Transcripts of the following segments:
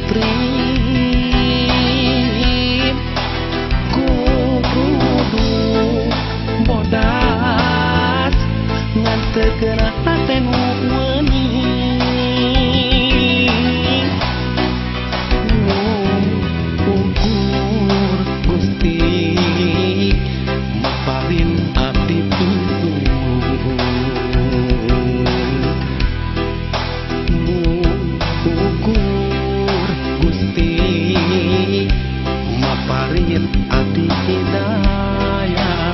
trip ku kudu bodas ngan teu keuna hate nu weuni ukur Gusti maparin abdi ukur Gusti maparin abdi hidayah.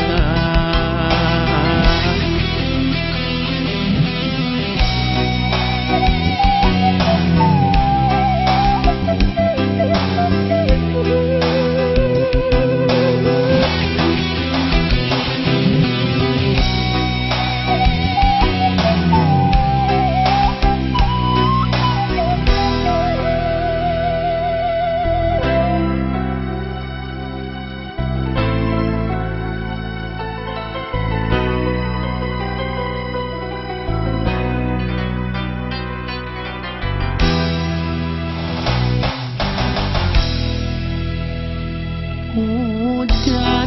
Hujan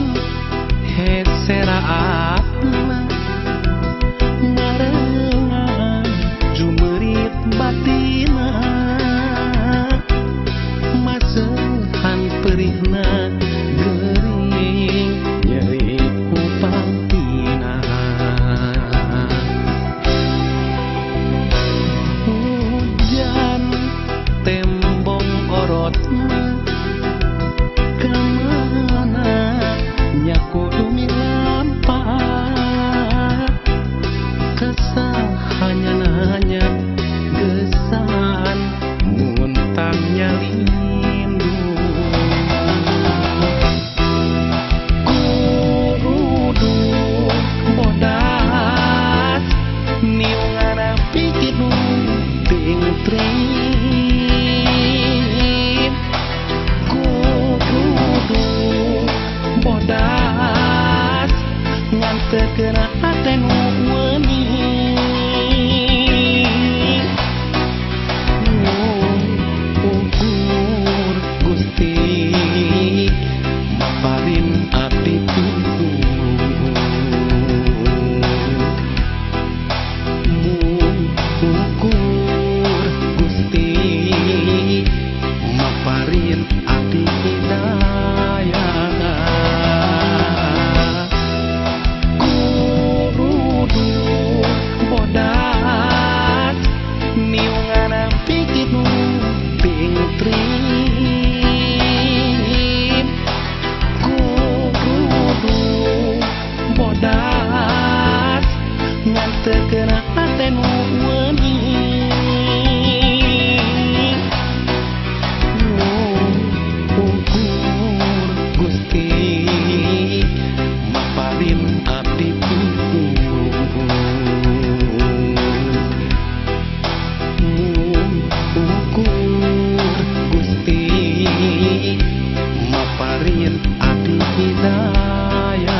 heseraatna ngarengan jumerit batina masehan perihna gering nyeri upangtina hujan tembong orotna kudu milampat kesahannya nanya gesan muntangnya lindu kudu bodas niungana pikidu ting trip kudu bodas ngan teu keuna hate nu weuni ukur Gusti maparin abdi ukur Gusti maparin abdi hidayah. Bodas niungana pikidu ting trip kudu bodas ngan teu keuna hate nu weuni ukur Gusti maparin abdi maparin abdi hidayah.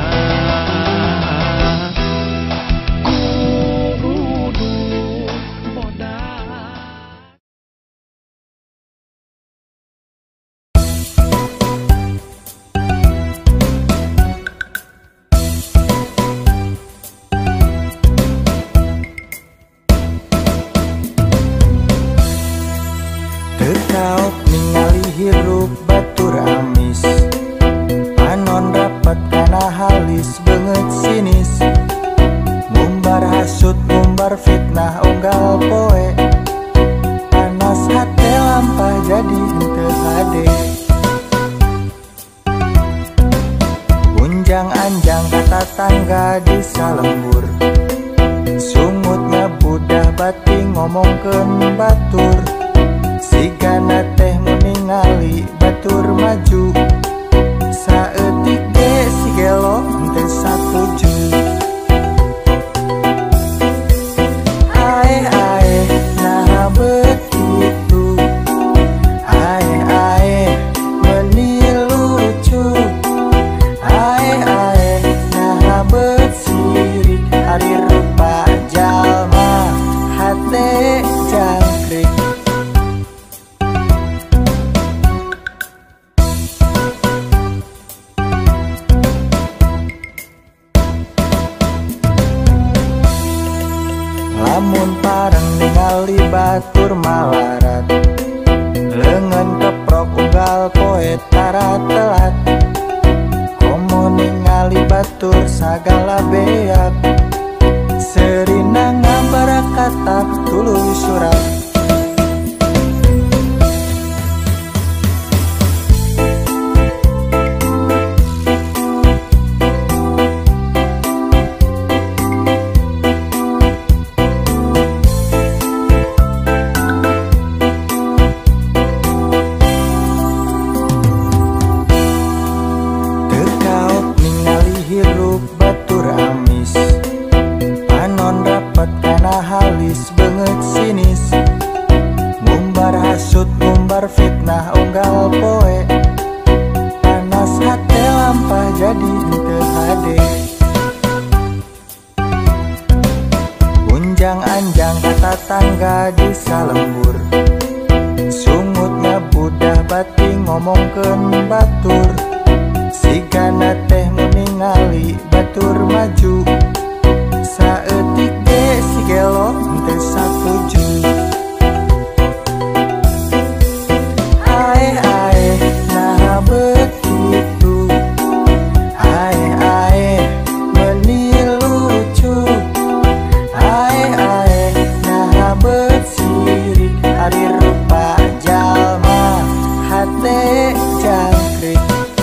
Kudu bodas Tekaok ningali hirup batur amis panon rapat kana halis beungeut sinis ngumbar hasut ngumbar fitnah unggal poe panas hate lampah jadi henteu hade unjang anjang kata tangga di salembur sungutnya budah bating ngomongkeun batur sigana teh meningali batur maju saeutik ge si gelo teu satuju ae ae nah begitu ae ae meuni lucu ae ae nah besirik hari rupa jalma hate jangkrik batur malarat lengan keprok unggal poe tara telat komo ningali batur sagala beak serina ngambara kata tuluy surat. Halis banget sinis ngumbar hasut ngumbar fitnah unggal poe panas hati lampah jadi henteu hade unjang anjang kata tangga di salembur sungutnya budah bati ngomongkeun batur sigana teh meningali batur maju saeutik ge si gelo teu satuju ae nah begitu ae meuni lucu ae nah betsirik ari rupa jalma hate jangkrik.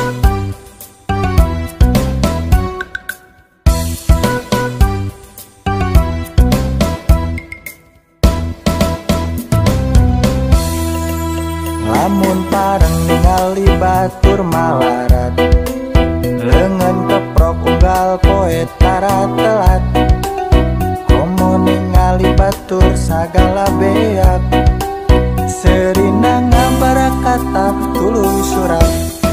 Lamun pareng ningali batur malarat lengan keprok unggal poe tara telat komo ningali batur sagala beak serina ngambara kata tuluy surat.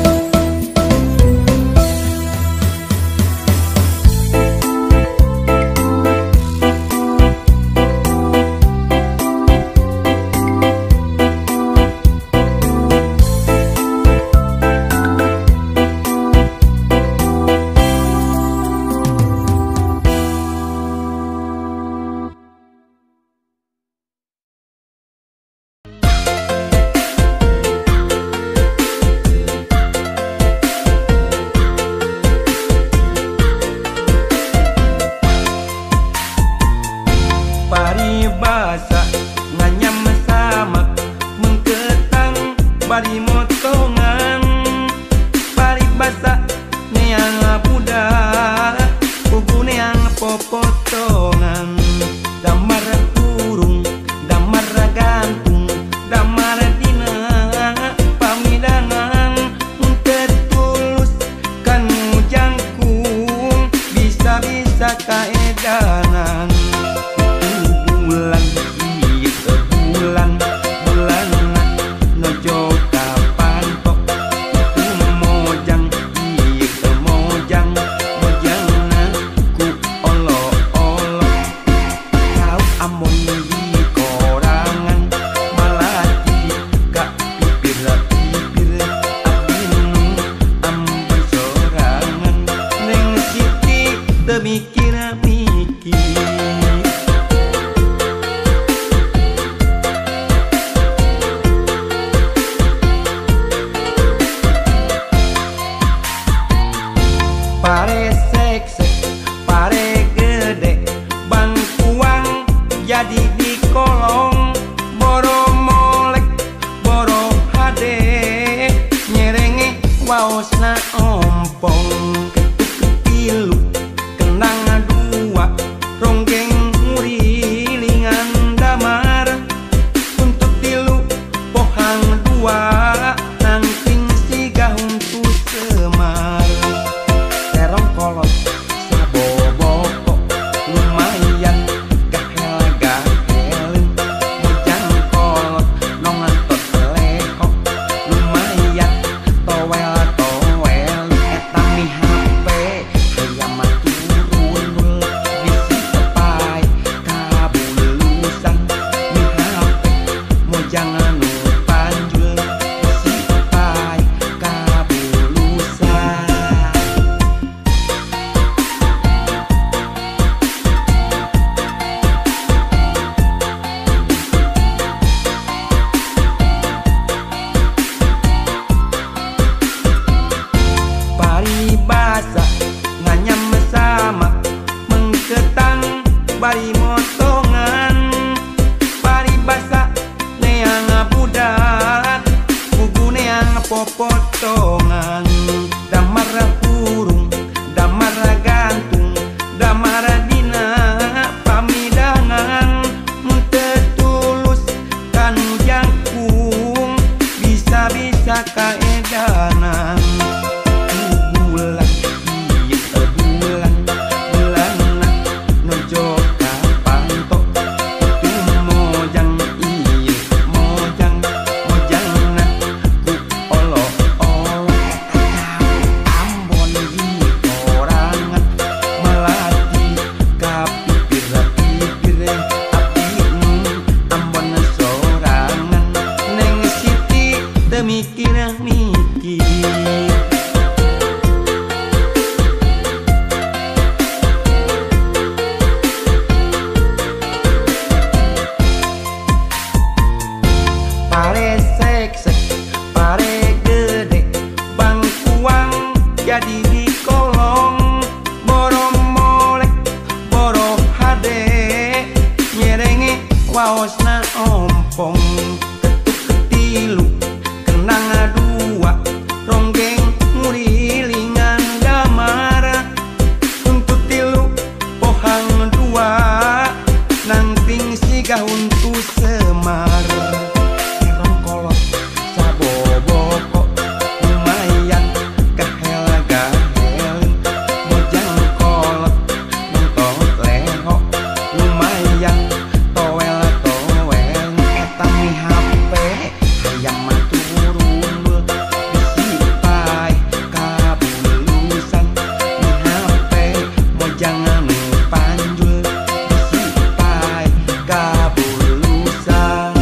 Paribasa nganyam samak mengketang bari motongan paribasa neang budak pugu neang popotongan damar kurung damar gantung damar dina pamidangan tertulus kan jangkung bisa-bisa kaedangan bulan nojo kapan tok itu mojang itu mojang ku olo kau amon di korangan malah gak pipir abinu ambil sorangan neng siti temikir pare seksek, pare gede, bangkuang jadi di kolong, boro molek, boro hade, nyerenge waosna ompong, ketilu, kenang dua, ronggeng ngurilingan damar, untuk tilu, pohang dua, nangting siga untuk semar. Kolot saboboko lumayan gahel mojang kolot nongantot leko lumayan towel etami HP hayam turun bisi sepai kabulusan mi HP mojang anu panjul bisi sepai kabulusan. potongan damar burung damar gantung damar dina pamidangan tetulus kanu jangkung bisa-bisa kaedanan bulan iya bulan bulanna nojo kapanto tu mojang iya mojang mojangna buk olo olo Ambon di orangan melati kapipir-pipir api Ambon sorangan neng siti mikir-mikir pare seksek pare gede bangkuang jadi di kolong borong molek borong hade nyerenge waosna ompong ketuk ketilu kenang dua ronggeng ngurilingan damar untuk tilu pohang dua nanting siga untuk semar erong kolot saboboko lumayan kahela gahelin mojang kolot nontot leho lumayan towel towel eta mi HP hayam maturun bisi pai kabulusan mi HP mojang anu panjul bisi pai kabulusan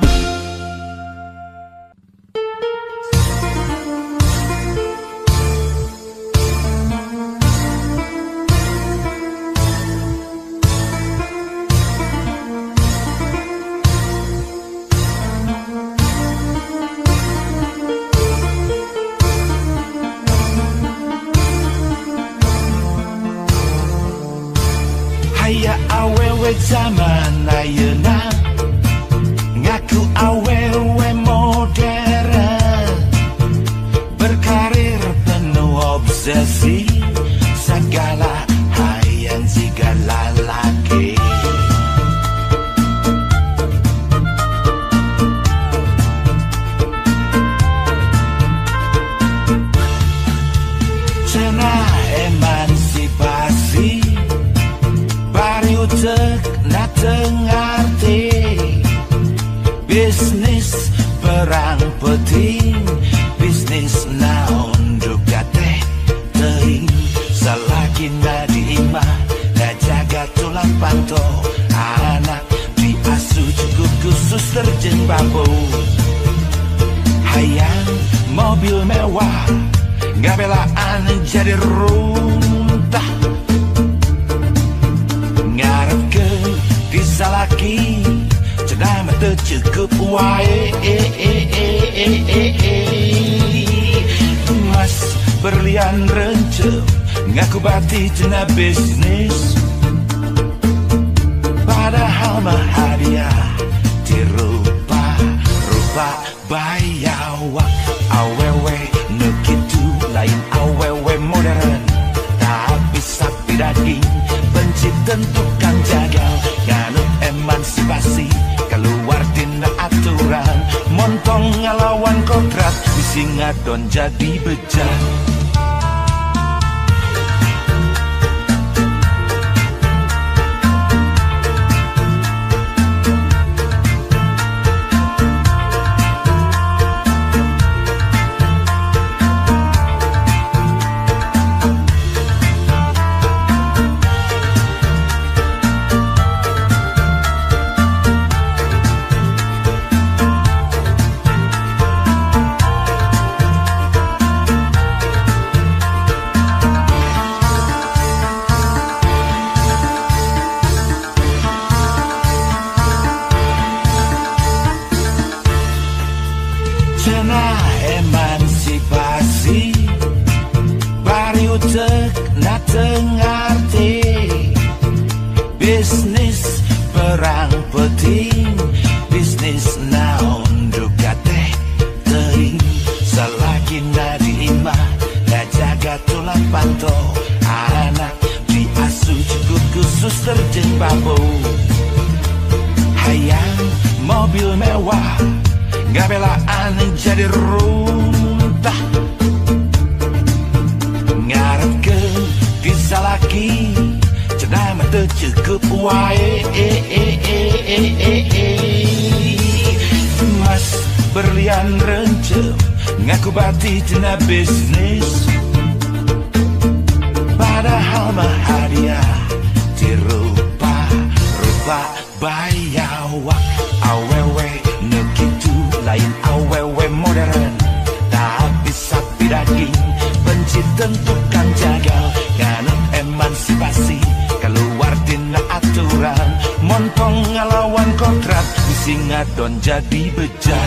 Haya awewe zaman ayeuna ngaku awewe modern berkarir penuh obsesi segala hayang segala laki cenah emansipasi bari utek na tengarti bisnis perang penting bisnis naon juga teh teuing salaki na diimah na jaga tulang panto anak diasuh cukup khusus terjeng bambu hayang mobil mewah gabelaan jadi runtah ngarep ke disalaki cenah mah teu cukup wae emas berlian renceu ngaku bati cenah bisnis padahal mah hadiah dirupa rupa bayawak awewe nu kitu lain awewe modern tapi sapi daging benci tentukan jagal nganut emansipasi keluar tina aturan montong ngalawan kontrak bisi ngadon jadi bejat cenah emansipasi bari utek na tengarti bisnis perang penting bisnis naon juga teh teuing salah tulah panto anak diasuh cukup khusus terjeng babo. Hayang mobil mewah gak belaan jadi runtah. Ngarep ke bisa lagi cenah mah teu cukup wae. Mas berlian rencem ngaku bati cenah bisnis, padahal mah hadiah dirupa-rupa bayawa. Awewe nekitu lain awewe modern, tak bisa daging benci tentukan jagal. Nganut emansipasi keluar dina aturan, montong ngelawan kontrak bisi ngadon jadi bejat.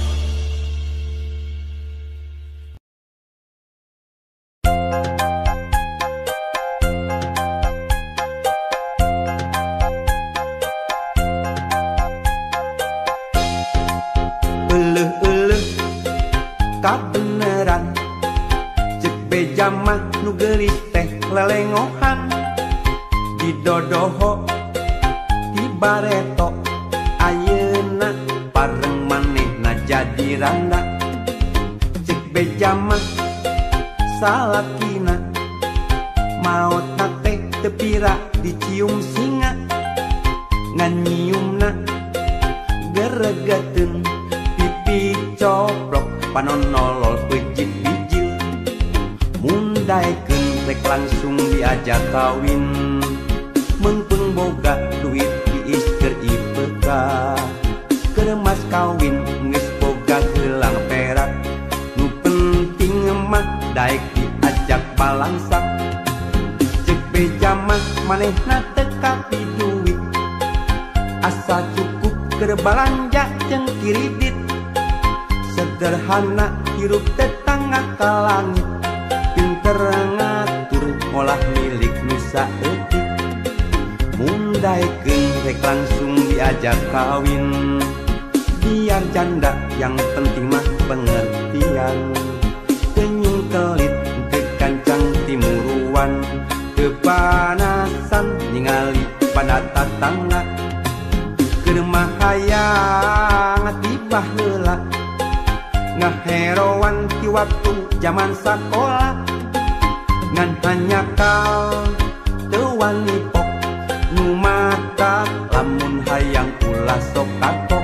Kabeneran cek beja mah nu geulis teh lelengohan, di dodoho di bareto ayeuna pareng manehna jadi randa. Cek beja mah salakina maotna teh teu pira dicium singa, ngan nyiumna geregeteun pipi coplok panonolol pejit bijil. Mundaikeun rek langsung diajak kawin, mengpeng boga duit diis keur IPK. Keur mas kawin geus boga gelang perak, nu penting mah daek diajak balangsak. Cek beja mah manehna teu kapi duit, asa cukup keur balanja jeung kiridit. Sederhana hirup tetangga ka langit, pinter ngatur olah milik nusa eutik. Mundaikeun rek langsung diajak kawin, biar janda yang penting mah pengertian. Tenyung kelit teu kancang timuruan, teu panasan ningali pada tatangga. Keur mah hayang tibah heula ngaheroan ti waktu zaman sakola, ngan hanya kal teu wani pok nu mata lamun hayang ulah sok kapok.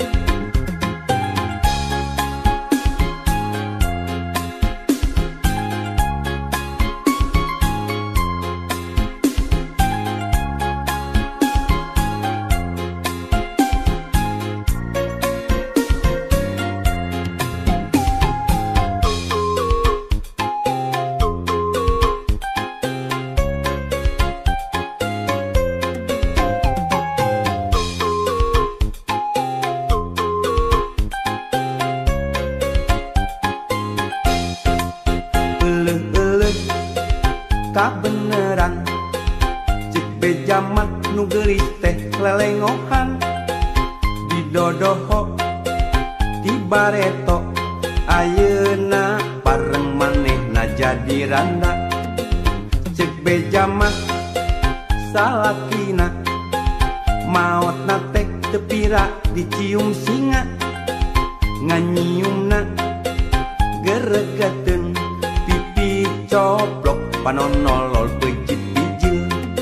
Kabeneran cek beja mah nu geulis teh lelengohan, di dodoho di bareto ayeuna pareng manehna jadi randa. Cek beja mah salakina maotna teh teu pira dicium singa, nganyiumna geregeteun pipi coplok panonolol pejit bijil.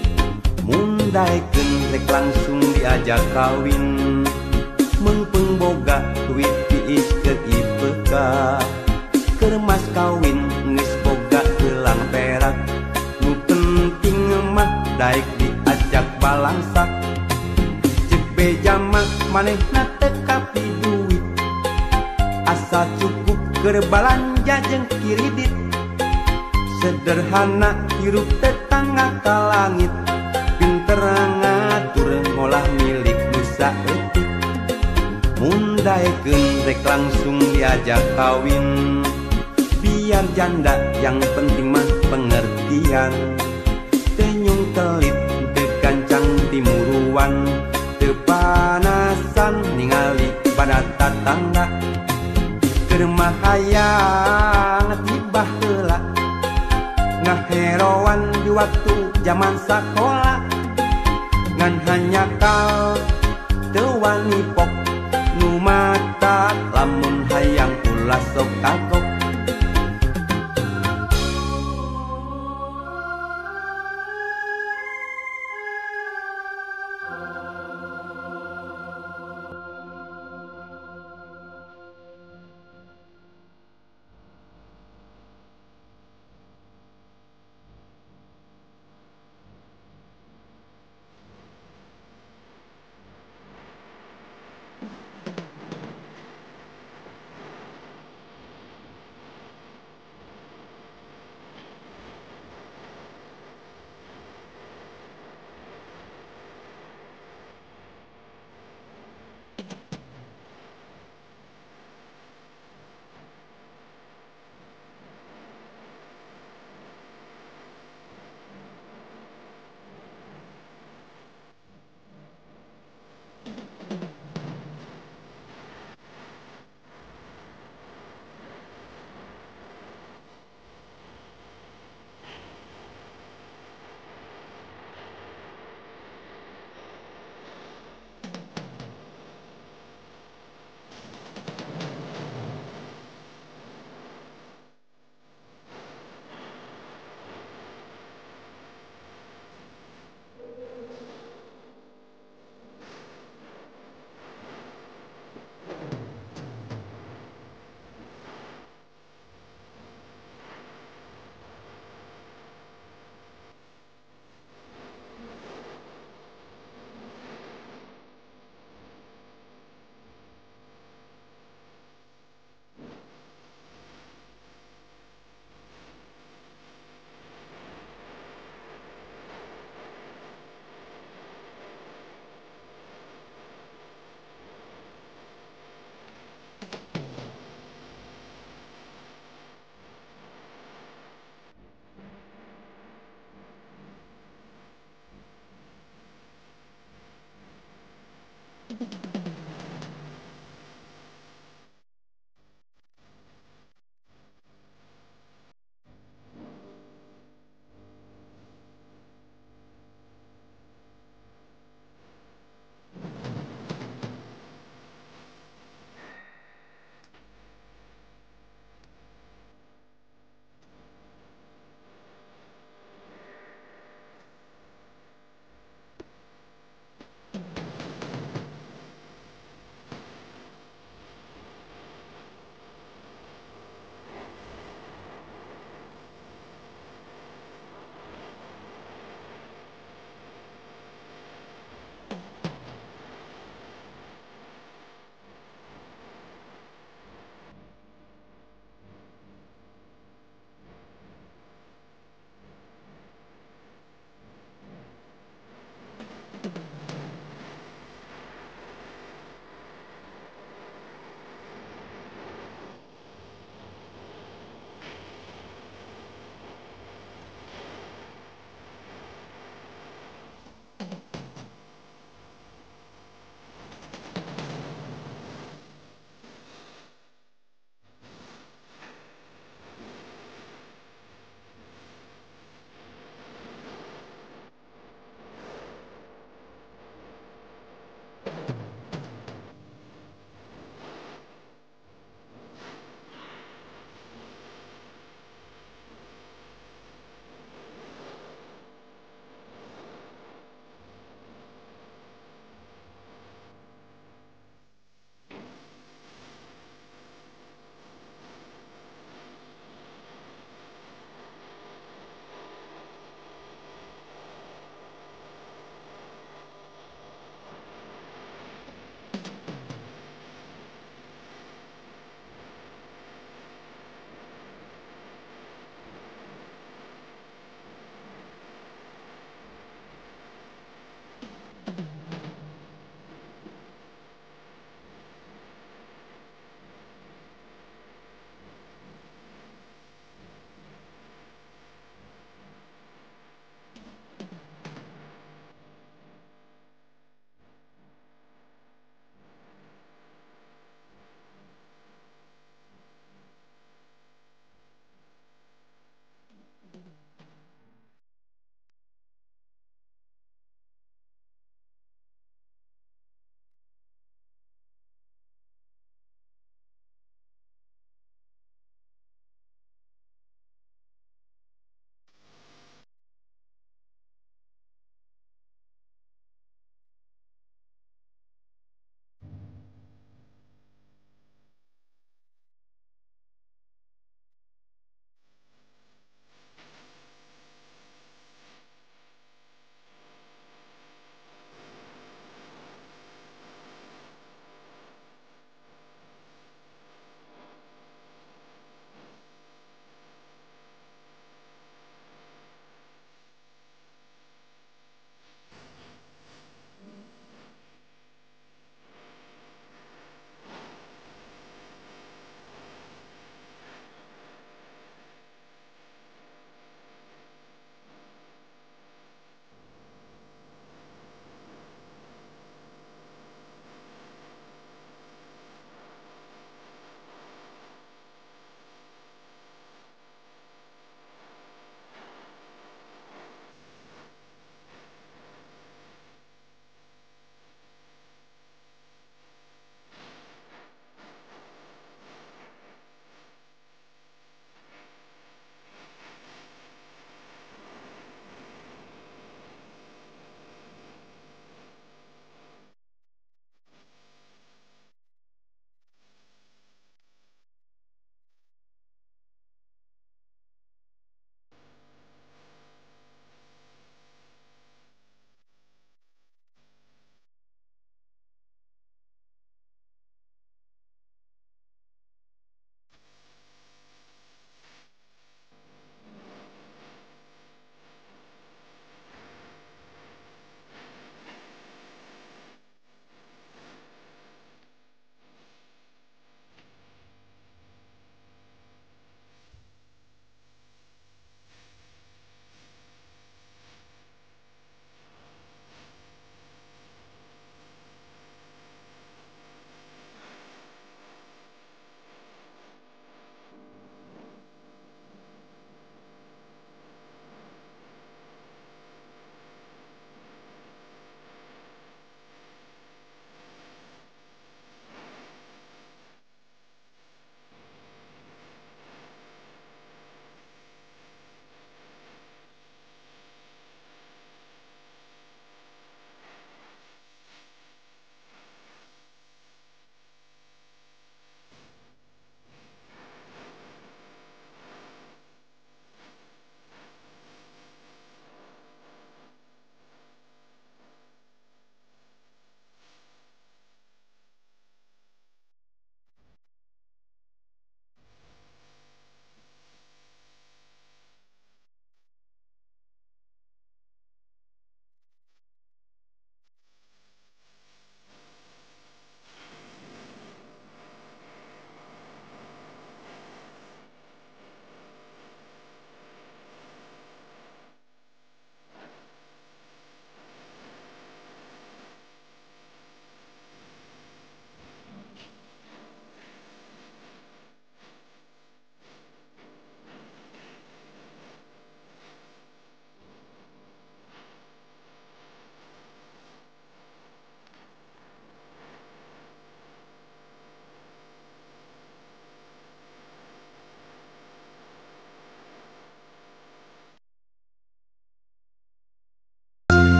Mundaikeun rek langsung diajak kawin, mengpeng boga duit diis keur IPK. Keur mas kawin geus boga gelang perak, nu penting mah daek diajak balangsak. Cek beja mah manehna teu kapi duit, asa cukup keur balanja jeung kiridit. Sederhana hirup tetangga ka langit, pinter ngatur ngolah milik nusa eutik. Mundaikeun rek langsung diajak kawin, biar janda yang penting mah pengertian. Tenyung kelit teu kancang timuruan, teu panasan ningali pada tatangga. Keur mah hayang tibah heula ngaheroan di waktu zaman sekolah ngan hanya kau teu wani pok nu mata lamun hayang ulah sok kagok.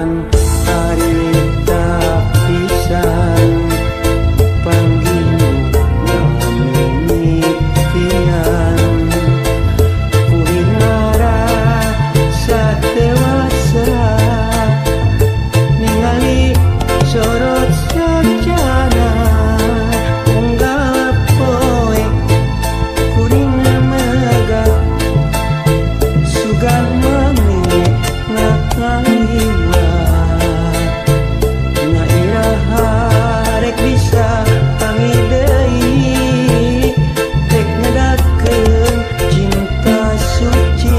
pisan harita pisan panggil nami mimpian kuhinara satewasa ningali sorot sajana unggal poe kuring mega sugan mami ngakaliwa nyairaha rek bisa pangi deui rek ngedakeun cinta suci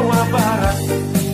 Jawa Barat